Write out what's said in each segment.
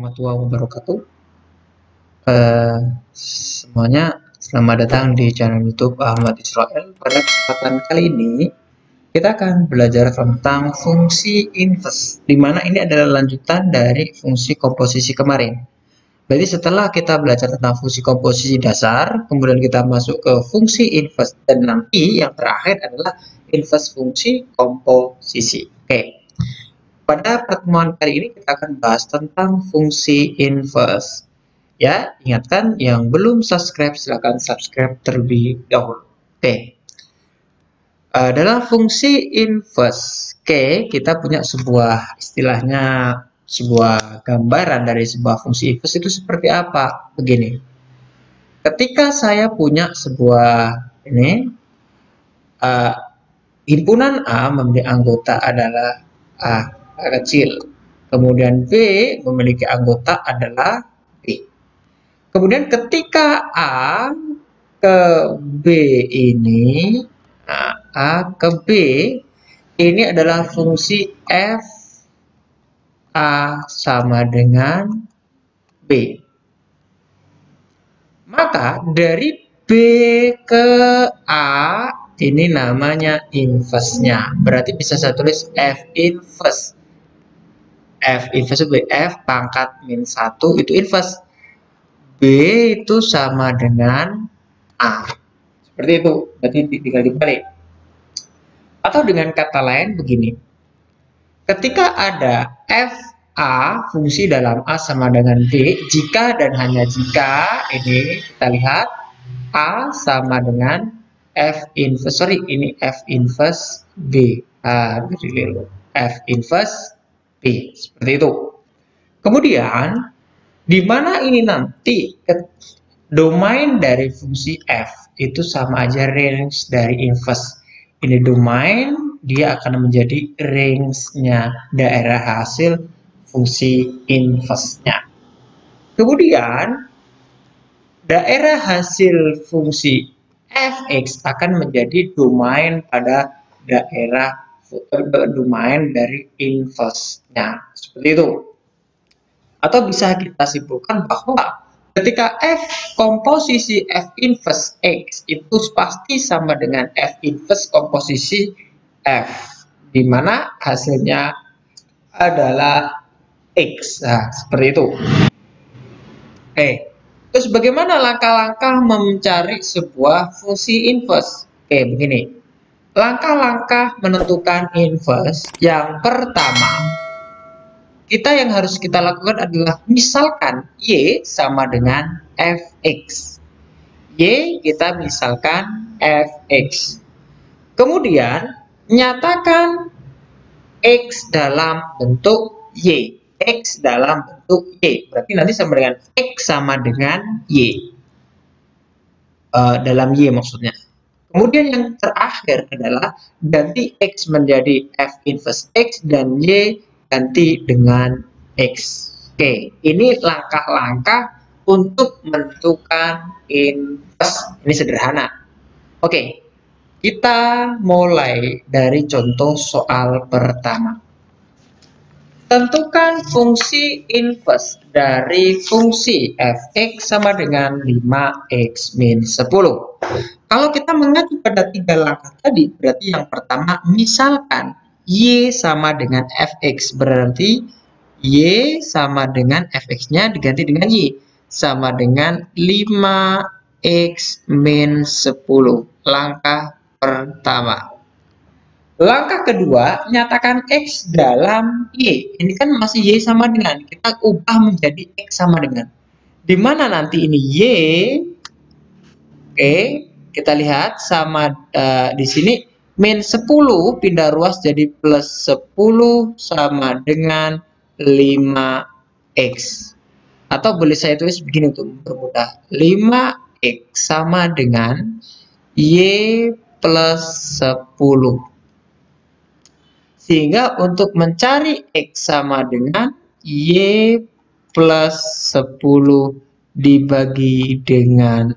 warahmatullahi wabarakatuh. Semuanya selamat datang di channel YouTube Ahmad Israel. Pada kesempatan kali ini kita akan belajar tentang fungsi inverse, di mana ini adalah lanjutan dari fungsi komposisi kemarin. Berarti setelah kita belajar tentang fungsi komposisi dasar, kemudian kita masuk ke fungsi inverse, dan nanti yang terakhir adalah inverse fungsi komposisi. Oke. Pada pertemuan kali ini kita akan bahas tentang fungsi inverse. Ya, ingatkan yang belum subscribe silahkan subscribe terlebih dahulu. Oke. Dalam fungsi inverse, kita punya sebuah istilahnya sebuah gambaran dari sebuah fungsi inverse itu seperti apa? Begini. Ketika saya punya sebuah himpunan A memiliki anggota adalah A kecil, kemudian B memiliki anggota adalah B. Kemudian ketika A ke B ini, A ke B ini adalah fungsi F A sama dengan B. Maka dari B ke A ini namanya inverse-nya. Berarti bisa saya tulis F inverse. F inverse B, F pangkat min 1 itu inverse. B itu sama dengan A. Seperti itu, berarti tinggal dibalik. Atau dengan kata lain begini. Ketika ada F A fungsi dalam A sama dengan B, jika dan hanya jika ini kita lihat A sama dengan F inverse, ini F inverse B. F inverse B, seperti itu. Kemudian di mana ini nanti domain dari fungsi F itu sama aja range dari inverse. Ini domain, dia akan menjadi range-nya daerah hasil fungsi inverse-nya. Kemudian daerah hasil fungsi fx akan menjadi domain pada daerah domain dari inverse-nya. Seperti itu. Atau bisa kita simpulkan bahwa ketika F komposisi F inverse X itu pasti sama dengan F inverse komposisi F, di mana hasilnya adalah X. Nah, seperti itu. Oke. Terus bagaimana langkah-langkah mencari sebuah fungsi inverse? Oke, begini. Langkah-langkah menentukan inverse yang pertama, yang harus kita lakukan adalah misalkan Y sama dengan Fx. Y kita misalkan Fx. Kemudian nyatakan X dalam bentuk Y. X dalam bentuk Y. Berarti nanti sama dengan X sama dengan Y. Dalam Y maksudnya. Kemudian yang terakhir adalah ganti X menjadi F inverse X dan Y ganti dengan X. Oke, ini langkah-langkah untuk menentukan inverse. Ini sederhana. Oke, kita mulai dari contoh soal pertama. Tentukan fungsi inverse dari fungsi fx sama dengan 5x min 10. Kalau kita mengacu pada 3 langkah tadi, berarti yang pertama misalkan Y sama dengan Fx, berarti Y sama dengan Fx-nya diganti dengan Y, sama dengan 5x min 10. Langkah pertama. Langkah kedua, nyatakan X dalam Y. Ini kan masih Y sama dengan, kita ubah menjadi X sama dengan. Di mana nanti ini Y, oke, kita lihat sama di sini min 10 pindah ruas jadi plus 10 sama dengan 5x. Atau boleh saya tulis begini untuk mempermudah. 5x sama dengan Y plus 10. Sehingga untuk mencari X sama dengan Y plus 10 dibagi dengan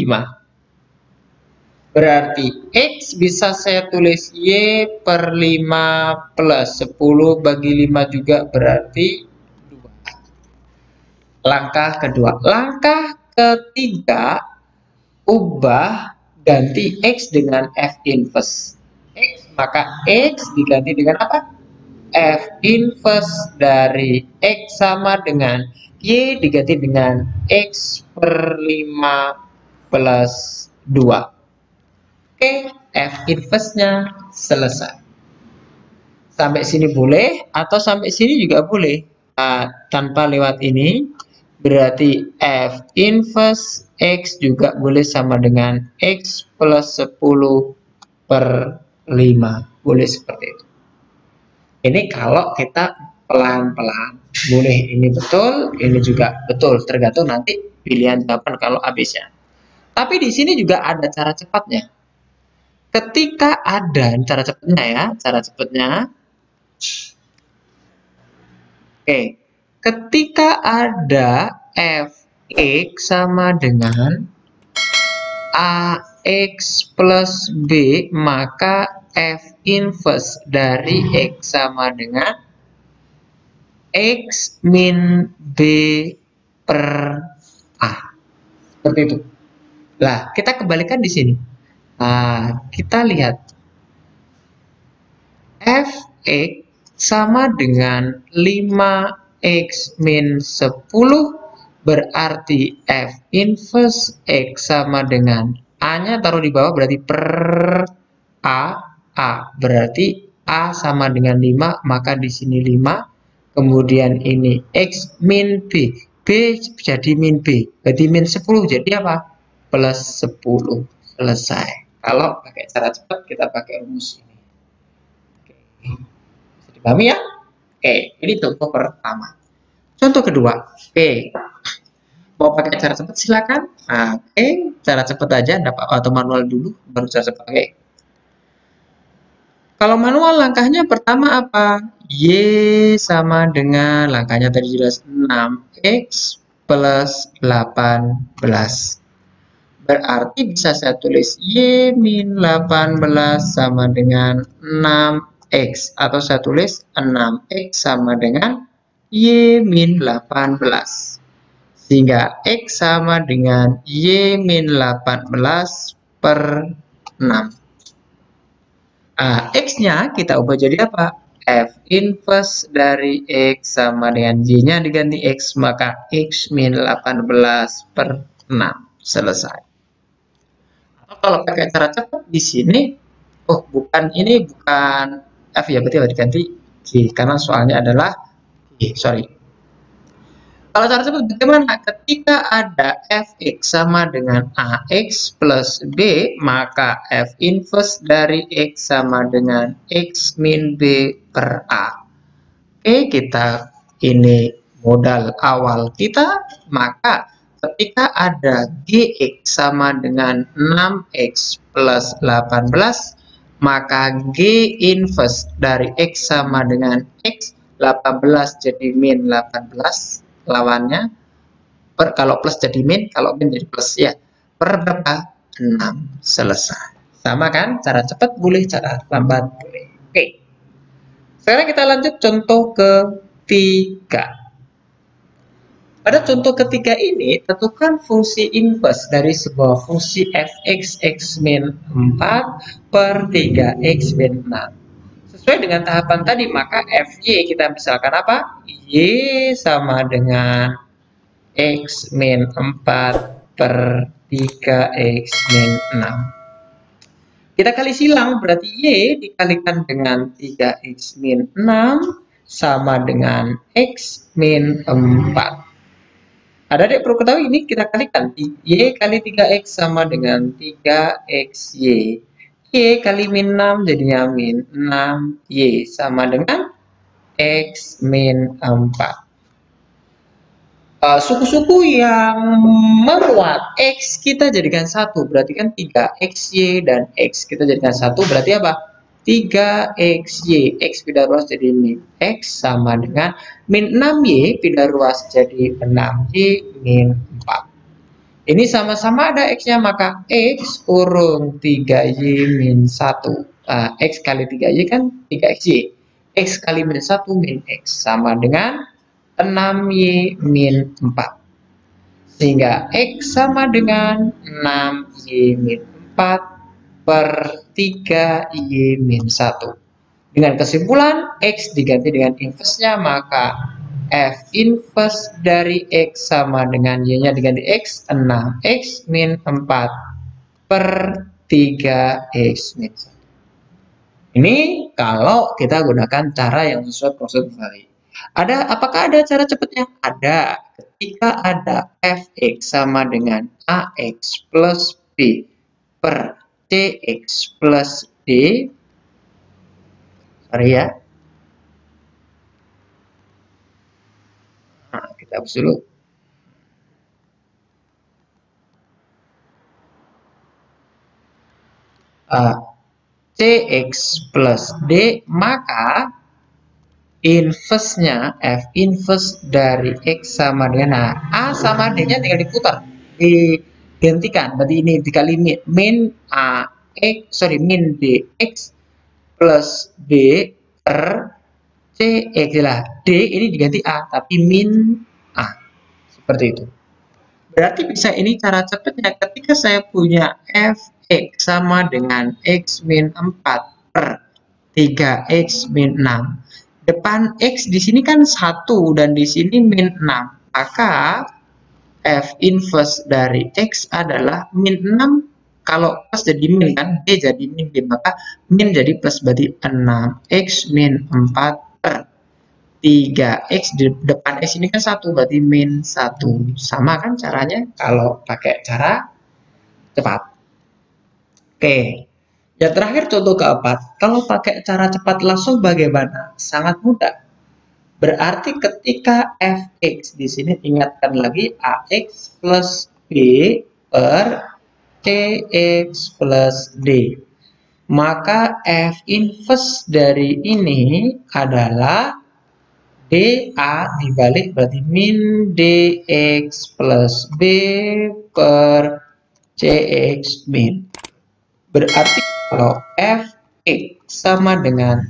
5. Berarti X bisa saya tulis Y per 5 plus 10 bagi 5 juga berarti 2. Langkah kedua. Langkah ketiga, ubah ganti X dengan F inverse. X, maka X diganti dengan apa? F inverse dari X sama dengan Y diganti dengan X per 5 plus 2. Oke, F inverse-nya selesai. Sampai sini boleh, atau sampai sini juga boleh. Nah, tanpa lewat ini, berarti F inverse X juga boleh sama dengan X plus 10 per 5. Boleh seperti itu. Ini kalau kita pelan-pelan. Boleh ini betul, ini juga betul. Tergantung nanti pilihan jawaban kalau habisnya. Tapi di sini juga ada cara cepatnya. Ketika ada cara cepatnya ya, cara cepatnya. Oke, ketika ada Fx sama dengan Ax plus B, maka F inverse dari X sama dengan X min B per A. Seperti itu. Nah, kita kembalikan di sini. Nah, kita lihat Fx sama dengan 5x min 10, berarti F inverse X sama dengan A-nya taruh di bawah, berarti per A berarti A sama dengan 5, maka di sini 5. Kemudian ini X min B, B jadi min B, berarti min 10, jadi apa? Plus 10. Selesai. Kalau pakai cara cepat, kita pakai rumus ini. Bisa dipahami ya? Oke, ini contoh pertama. Contoh kedua. Oke, mau pakai cara cepat silakan. Nah, oke, cara cepat aja, dapat atau manual dulu, baru cara cepat. Oke. Kalau manual langkahnya pertama apa? Y sama dengan, langkahnya tadi jelas 6x plus 18. Berarti bisa saya tulis Y min 18 sama dengan 6x. Atau saya tulis 6x sama dengan Y min 18. Sehingga X sama dengan Y min 18 per 6. X-nya kita ubah jadi apa? F inverse dari X sama dengan Y-nya diganti X, maka X min 18 per 6. Selesai. Atau kalau pakai cara cepat di sini, oh bukan, ini bukan F ya, berarti diganti G, karena soalnya adalah G, sorry. Kalau cara cepat bagaimana? Ketika ada Fx sama dengan Ax plus B, maka F inverse dari X sama dengan X min B per A. Oke, kita ini modal awal kita, maka ketika ada Gx sama dengan 6x plus 18, maka G inverse dari X sama dengan X, 18 jadi min 18, lawannya per, kalau plus jadi min, kalau min jadi plus ya, per berapa? 6. Selesai. Sama kan? Cara cepat boleh, cara lambat boleh. Oke. Sekarang kita lanjut contoh ketiga. Pada contoh ketiga ini, tentukan fungsi inverse dari sebuah fungsi fx x min 4 per 3x min 6. Sesuai dengan tahapan tadi, maka fy kita misalkan apa? Y sama dengan x min 4 per 3x min 6. Kita kali silang, berarti Y dikalikan dengan 3x min 6 sama dengan x min 4. Adik-adik perlu ketahui ini kita kalikan. Y kali 3x sama dengan 3xy. Y kali min 6 jadinya min 6y sama dengan x min 4. Suku-suku yang menguat X kita jadikan 1, berarti kan 3xy dan X kita jadikan 1, berarti apa? 3xy, X pindah ruas jadi min X sama dengan min 6y pindah ruas jadi 6y min 4. Ini sama-sama ada X-nya, maka X kurung 3y min 1. X kali 3y kan 3xy. X kali min 1 min X sama dengan 6Y min 4. Sehingga X sama dengan 6Y min 4 per 3Y min 1. Dengan kesimpulan, X diganti dengan inverse-nya, maka F inverse dari X sama dengan Y-nya diganti X, 6X min 4 per 3X min 1. Ini kalau kita gunakan cara yang sesuai prosedur tadi. Apakah ada cara cepatnya? Ada. Ketika ada Fx sama dengan Ax plus B per Cx plus D. Sorry ya. Nah, kita hapus dulu. Cx plus D, maka inverse-nya F inverse dari X sama dengan A sama D-nya tinggal diputar, digantikan. Berarti ini dikali min min DX plus D per Cx lah. D ini diganti A, tapi min A. Seperti itu. Berarti bisa ini cara cepatnya ketika saya punya Fx sama dengan X min 4 per 3X min 6. Depan X di sini kan 1 dan di sini min 6. Maka F inverse dari X adalah min 6. Kalau plus jadi min kan, D jadi min B. Maka min jadi plus, berarti 6X min 4 per 3X di depan X ini kan 1, berarti min 1. Sama kan caranya kalau pakai cara cepat. Oke. Yang terakhir contoh keempat, kalau pakai cara cepat langsung bagaimana? Sangat mudah. Berarti ketika Fx di sini ingatkan lagi Ax plus B per Cx plus D. Maka F inverse dari ini adalah DA dibalik, berarti min DX plus B per CX min. Berarti kalau Fx sama dengan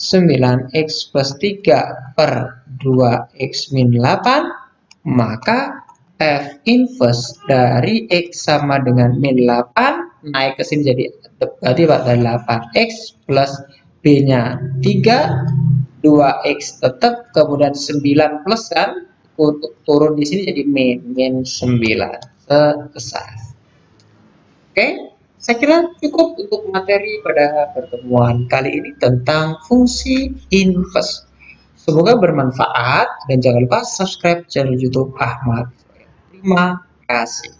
9x plus 3 per 2x min 8, maka F inverse dari X sama dengan min 8 naik ke sini jadi berarti dari 8x plus B-nya 3, 2x tetap, kemudian 9 plus kan turun di sini jadi min 9 selesai. Oke, saya kira cukup untuk materi pada pertemuan kali ini tentang fungsi inverse. Semoga bermanfaat dan jangan lupa subscribe channel YouTube Ahmad. Terima kasih.